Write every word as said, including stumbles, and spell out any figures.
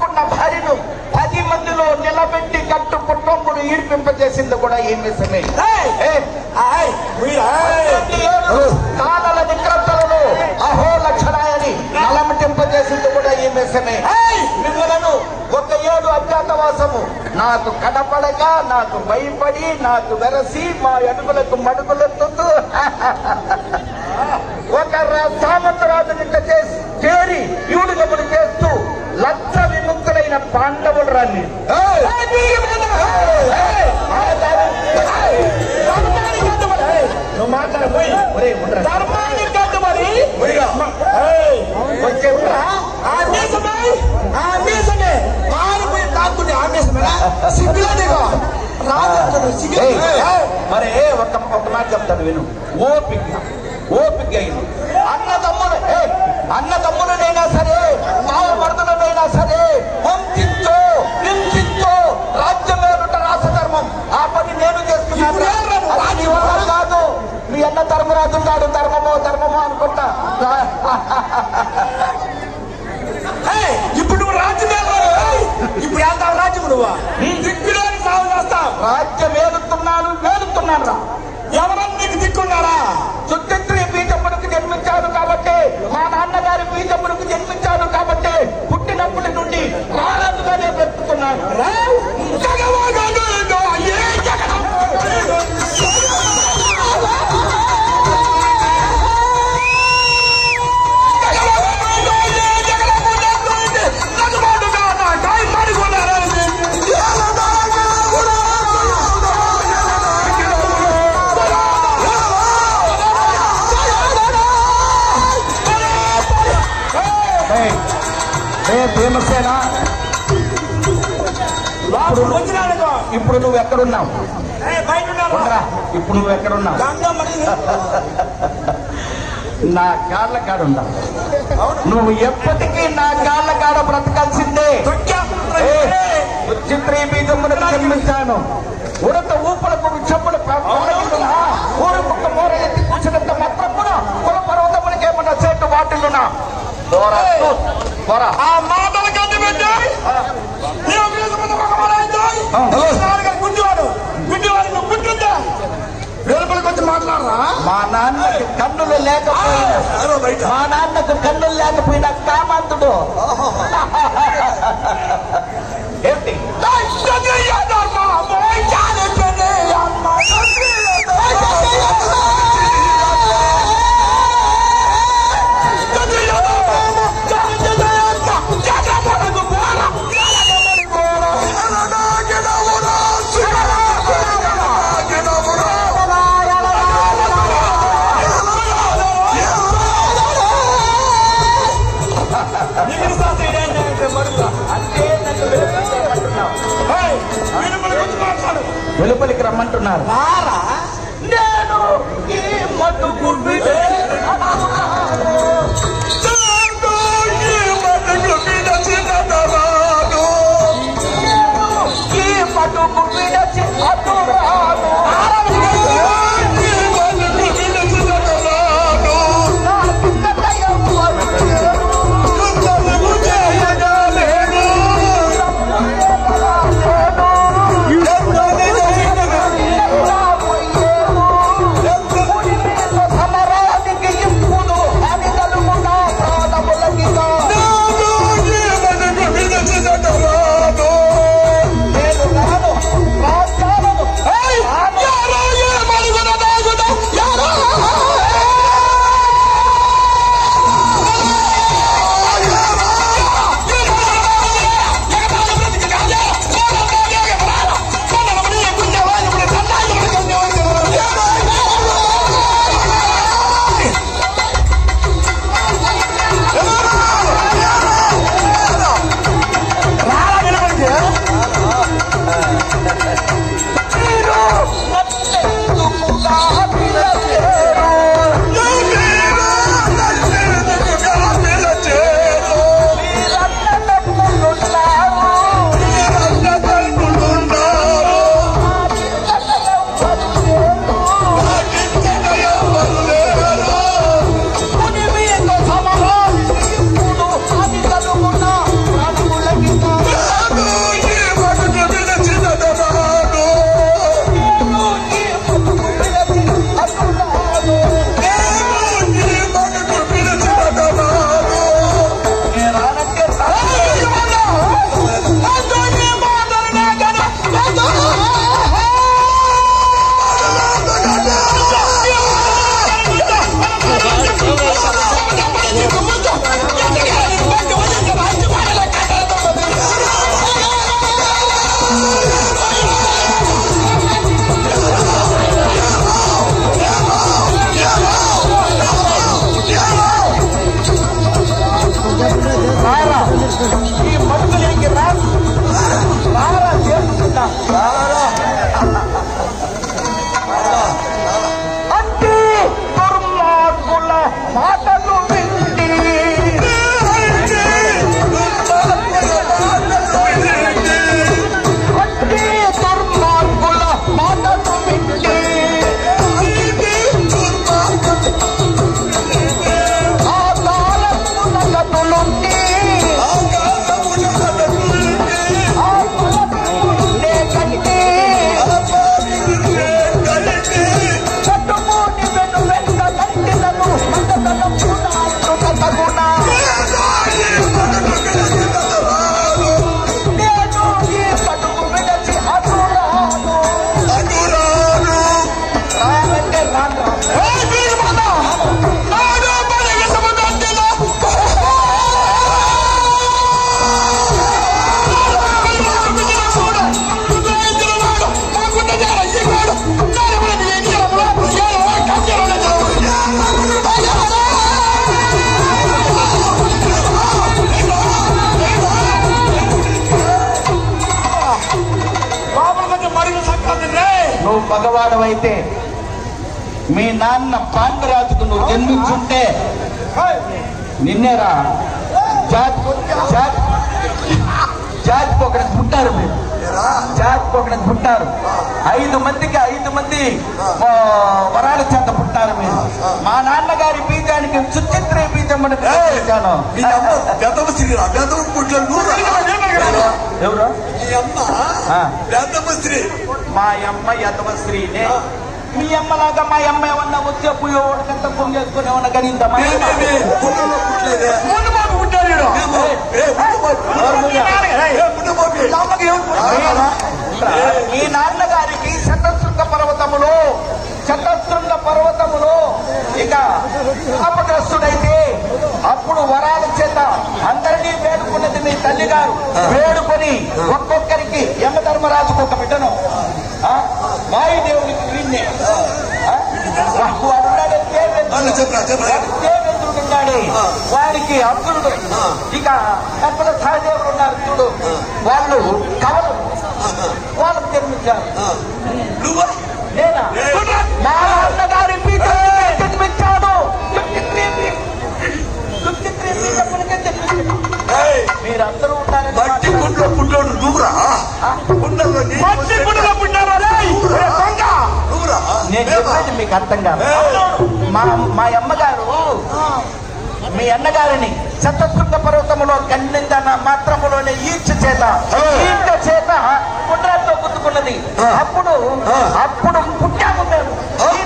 కట్టుకున్న భార్యను పది మందిలో నిలబెట్టి కట్టు కుటుంబును ఈడ్పింపజేసింది కూడా ఈ నిజమే. కానల నిగ్రతలను అహో లక్షణాయని నలమటింపజేసింది కూడా ఈ నిజమే. మిమ్మలను ఒక ఏడు అజ్ఞాతవాసము నాకు కనపడగా నాకు భయపడి నాకు వెరసి మా అడుగులకు మడుగులెత్తుతూ ఒక సామంతరాజు నింట చేసి చేరి ఈడుగములు చేస్తూ లక్ష విముక్తులైన పాండవులు రాని నువ్వు మాట్లాడబోయి ధర్మాన్ని కట్టుబడి వచ్చే ఆవేశమే మారిపోయి కాకుండా ఆవేశమేనా సిగ్గులేదేగా రాదు సిగ్గు. మరి ఒక ఒక మాట చెప్తాను విను. ఓపిక ఓపిక అయింది అన్నదమ్ములు అన్నదమ్ములనైనా సరే మావ మరుదులనైనా సరే వంచించో హింసించో రాజ్యమేలుట రాసధర్మం. ఆ పని నేను చేస్తున్నాను కాదు. మీ అన్న ధర్మరాజు నాడు ధర్మమో ధర్మమో అనుకుంటా. ఇప్పుడు నువ్వు రాజ్యం ఇప్పుడు ఎంత రాజ్యం నువ్వు నీ దిక్కులో సాగు చేస్తావు. రాజ్యం వేలుతున్నాను వేలుతున్నాను రా. ఎవరన్నా నీకు దిక్కున్నారా? సుక్షత్రియ బీజమునికి జన్మించాను కాబట్టి మా నాన్నగారి బీజమునికి జన్మించాను కాబట్టి పుట్టినప్పటి నుండి రాజుగానే బ్రతుకుతున్నాను. భీమసేన ఇప్పుడు నువ్వు ఎక్కడున్నావు? ఇప్పుడు నువ్వు ఎక్కడున్నావు? నా కాళ్ళ కాడున్నావు. నువ్వు ఎప్పటికీ నా కాళ్ళ కాడ బ్రతకాల్సిందే. చిత్రీ బీజమును జన్మించాను. ఉడత ఊపులకు చెప్పులు ఊరు ముక్క మూర ఎత్తి కూర్చున్నంత మాత్రం కూడా కుల పర్వతములకి ఏమన్నా చేటు వాటిల్లునా ఆ మాటలు కట్టి పెట్టాయి. గుడ్డివాడు గుడ్డివాడు నువ్వు గుడ్డుందా వెలుపలికి వచ్చి మాట్లాడరా? మా నాన్నకి కన్నులు లేకపోయినా మా నాన్నకు కన్నులు లేకపోయినా కామంతుడు ఏంటి వెలుపలికి రమ్మంటున్నారు. నేను ఈ మటుకు ఈ మటుకు విడచి అటు రాను. నువ్వు మగవాడవైతే మీ నాన్న పాండురాజుకు నువ్వు జన్మించుంటే నిన్నేరా జాతి జాతి జాతికి ఒకటి పుట్టారు మీరు జాతికి ఒకటి పుట్టారు ఐదు మందికి ఐదు మంది వరాల చేత పుట్టారు మీరు మా నాన్నగారి బీజానికి సుచిత్ర బీజం ఎవరు మా అమ్మ యదవశ్రీనే మీ అమ్మలాగా మా అమ్మ ఏమన్నా వచ్చే పుయ్యోడికంతా పొంగేసుకుని ఏమన్నా గనిందమ్మా మీ నాన్నగారికి శతశృంగ పర్వతములో శతశృంగ పర్వతములో ఇక శాపగ్రస్తుడైతే అప్పుడు వరాల చేత అందరినీ వేడుకున్నది మీ తల్లి గారు వేడుకొని ఒక్కొక్కరికి యమధర్మరాజుకు ఒక బిడ్డను వాయుదేవునికి వీణ్ణే దేవేంద్రుడున్నాడే వారికి అర్జునుడు ఇక కల్పన సహదేవుడు ఉన్నారు చూడు వాళ్ళు కవలు వాళ్ళకు జన్మించారు లేదా మా నాన్నగారి జన్మించాడు మీరందరూ ఉంటారని నేను చెప్పేది మీకు అర్థం కాదు మా మా అమ్మగారు మీ అన్నగారిని శతశృంగ పర్వతములో కన్నిందన్న మాత్రములోనే ఈడ్చ చేత ఈడ్చ చేత గుండ్రాలతో గుద్దుకున్నది అప్పుడు అప్పుడు పుట్టాము మేము